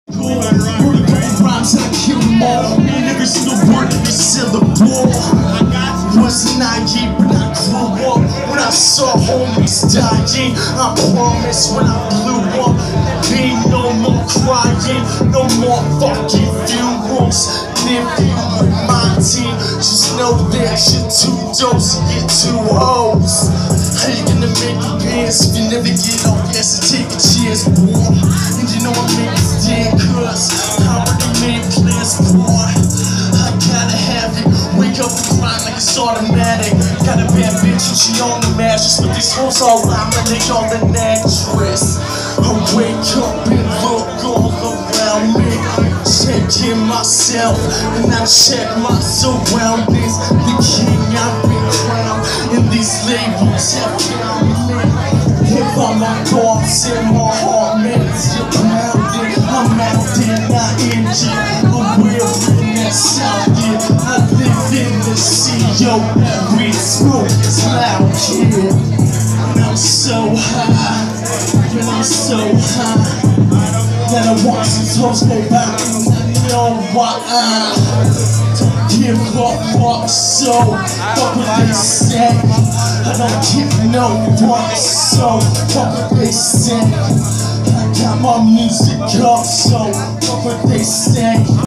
Rhymes and I kill them all. And every single word, every syllable. Wasn't naive, but I grew up when I saw homies dying. I promise when I blew up, there be no more crying, no more fucking funerals. And if you with my team, just know that you're too dope to get too hoes. How you gonna make a pass if you never get off ass and take a chance, boy? And you know I make it stand, cause I already made plans, boy. I gotta have it, wake up and grind like it's automatic. Got a bad bitch and she on the mattress with these hoes all around my neck on the actress. I wake up and look all around me, checking myself and I check my surroundings. The king I've been crowned and these labels have found me. If I'm my thoughts in my heart, man, it's your pounding. I'm out there, not injured. I'm wearing that sound, yeah. I live in the sea, yo. Every smoke is loud, yeah. And I'm so high, and I'm so high that I watch these hoes go back. And I know why I don't give a fuck, so fuck what they say. I don't give no fuck, so fuck what they say. I got my music up, so fuck what they say.